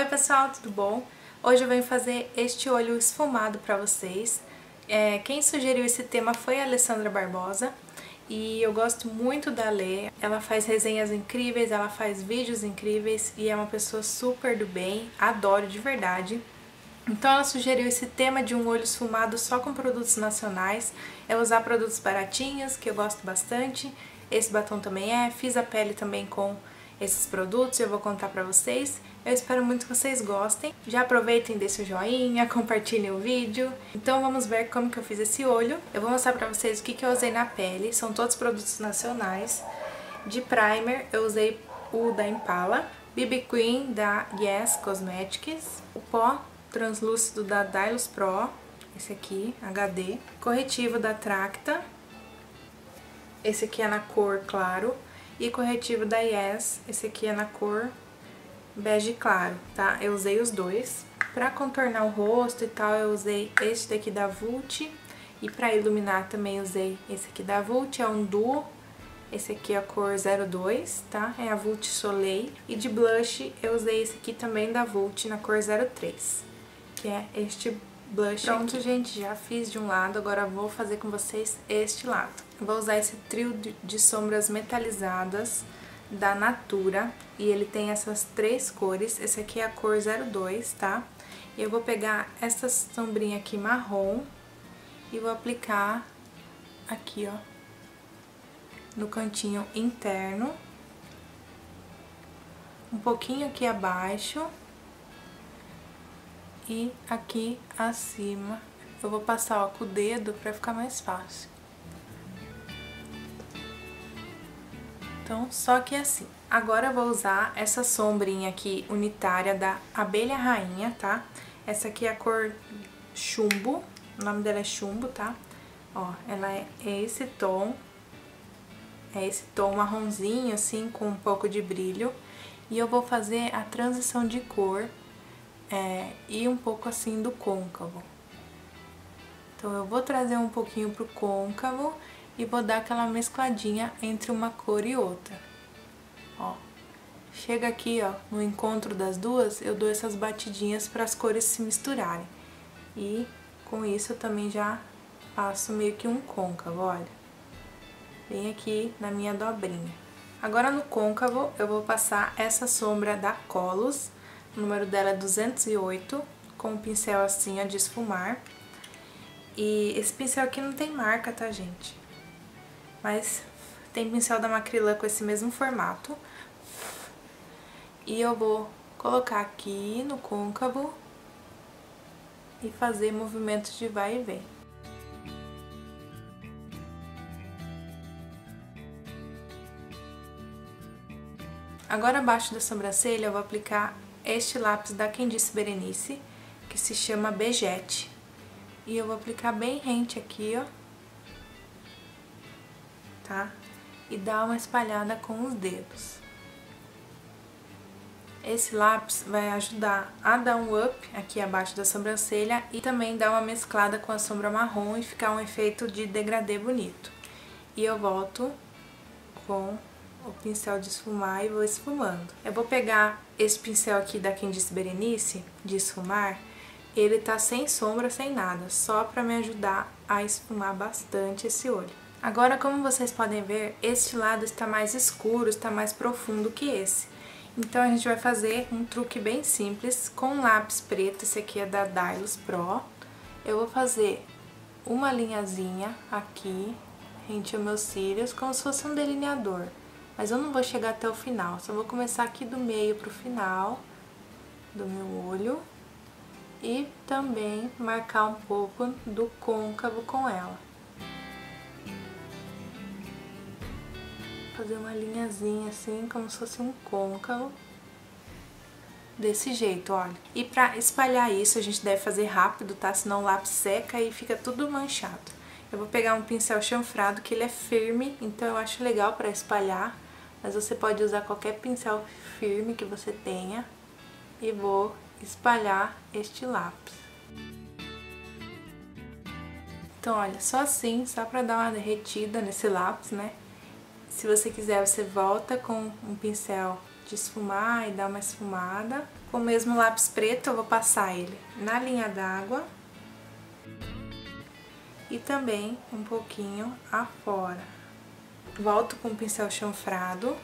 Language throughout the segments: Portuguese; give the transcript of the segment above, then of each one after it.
Oi pessoal, tudo bom? Hoje eu venho fazer este olho esfumado pra vocês. Quem sugeriu esse tema foi a Alessandra Barbosa e eu gosto muito da Lê. Ela faz resenhas incríveis, ela faz vídeos incríveis e é uma pessoa super do bem, adoro de verdade. Então ela sugeriu esse tema de um olho esfumado só com produtos nacionais. É usar produtos baratinhos, que eu gosto bastante. Esse batom também fiz a pele também com esses produtos, eu vou contar pra vocês. Eu espero muito que vocês gostem. Já aproveitem, deixem o joinha, compartilhem o vídeo. Então vamos ver como que eu fiz esse olho. Eu vou mostrar pra vocês o que eu usei na pele. São todos produtos nacionais. De primer, eu usei o da Impala, BB Cream da Yes Cosmetics, o pó translúcido da Dylos Pro, esse aqui, HD, corretivo da Tracta, esse aqui é na cor claro, e corretivo da Yes, esse aqui é na cor bege claro, tá? Eu usei os dois. Pra contornar o rosto e tal, eu usei esse daqui da Vult, e pra iluminar também usei esse aqui da Vult, é um duo. Esse aqui é a cor 02, tá? É a Vult Soleil. E de blush eu usei esse aqui também da Vult na cor 03, que é este blush. Pronto, gente, já fiz de um lado, agora vou fazer com vocês este lado. Eu vou usar esse trio de sombras metalizadas da Natura, e ele tem essas três cores. Esse aqui é a cor 02, tá? E eu vou pegar essa sombrinha aqui marrom e vou aplicar aqui, ó, no cantinho interno, um pouquinho aqui abaixo e aqui acima. Eu vou passar, ó, com o dedo pra ficar mais fácil. Então, só que assim. Agora eu vou usar essa sombrinha aqui unitária da Abelha Rainha, tá? Essa aqui é a cor chumbo, o nome dela é chumbo, tá? Ó, ela é esse tom. É esse tom marronzinho, assim, com um pouco de brilho. E eu vou fazer a transição de cor e um pouco, assim, do côncavo. Então, eu vou trazer um pouquinho pro côncavo e vou dar aquela mescladinha entre uma cor e outra. Ó, chega aqui, ó, no encontro das duas, eu dou essas batidinhas para as cores se misturarem. E com isso eu também já faço meio que um côncavo, olha. Bem aqui na minha dobrinha. Agora no côncavo eu vou passar essa sombra da Colos, o número dela é 208, com um pincel assim, ó, de esfumar. E esse pincel aqui não tem marca, tá, gente? Mas tem pincel da Macrylan com esse mesmo formato. E eu vou colocar aqui no côncavo e fazer movimentos de vai e vem. Agora, abaixo da sobrancelha, eu vou aplicar este lápis da Quem Disse Berenice, que se chama Bejete. E eu vou aplicar bem rente aqui, ó, tá? E dar uma espalhada com os dedos. Esse lápis vai ajudar a dar um up aqui abaixo da sobrancelha e também dar uma mesclada com a sombra marrom e ficar um efeito de degradê bonito. E eu volto com o pincel de esfumar e vou esfumando. Eu vou pegar esse pincel aqui da Quem Disse Berenice, de esfumar, ele tá sem sombra, sem nada, só pra me ajudar a esfumar bastante esse olho. Agora, como vocês podem ver, este lado está mais escuro, está mais profundo que esse. Então a gente vai fazer um truque bem simples com um lápis preto, esse aqui é da Dylos Pro. Eu vou fazer uma linhazinha aqui, rente aos meus cílios, como se fosse um delineador. Mas eu não vou chegar até o final, só vou começar aqui do meio pro final do meu olho. E também marcar um pouco do côncavo com ela. Fazer uma linhazinha assim, como se fosse um côncavo. Desse jeito, olha. E pra espalhar isso, a gente deve fazer rápido, tá? Senão o lápis seca e fica tudo manchado. Eu vou pegar um pincel chanfrado, que ele é firme, então eu acho legal pra espalhar. Mas você pode usar qualquer pincel firme que você tenha. E vou espalhar este lápis. Então, olha, só assim, só pra dar uma derretida nesse lápis, né? Se você quiser, você volta com um pincel de esfumar e dar uma esfumada. Com o mesmo lápis preto eu vou passar ele na linha d'água e também um pouquinho afora. Volto com o pincel chanfrado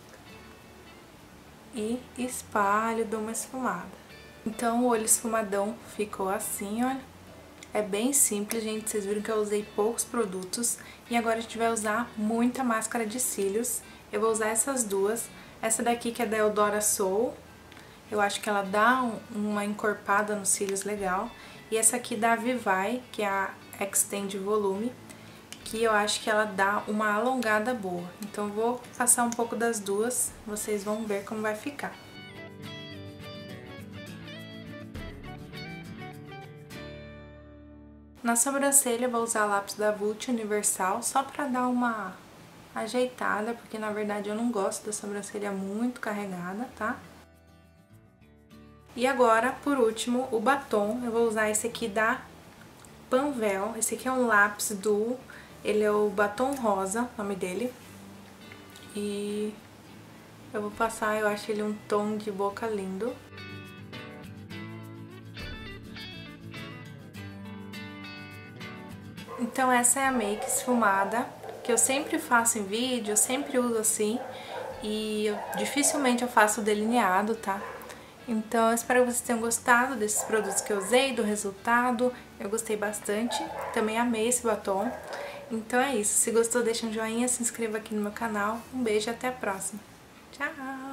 e espalho, dou uma esfumada. Então o olho esfumadão ficou assim, olha. É bem simples, gente, vocês viram que eu usei poucos produtos. E agora a gente vai usar muita máscara de cílios. Eu vou usar essas duas. Essa daqui que é da Eudora Soul. Eu acho que ela dá uma encorpada nos cílios legal. E essa aqui da Vivai, que é a Extend Volume, que eu acho que ela dá uma alongada boa. Então eu vou passar um pouco das duas, vocês vão ver como vai ficar. Na sobrancelha eu vou usar lápis da Vult Universal, só pra dar uma ajeitada, porque na verdade eu não gosto da sobrancelha muito carregada, tá? E agora, por último, o batom. Eu vou usar esse aqui da Panvel. Esse aqui é um lápis duo, ele é o batom rosa, o nome dele. E eu vou passar, eu acho ele um tom de boca lindo. Então essa é a make esfumada, que eu sempre faço em vídeo, eu sempre uso assim. E dificilmente eu faço delineado, tá? Então eu espero que vocês tenham gostado desses produtos que eu usei, do resultado. Eu gostei bastante, também amei esse batom. Então é isso, se gostou deixa um joinha, se inscreva aqui no meu canal. Um beijo e até a próxima. Tchau!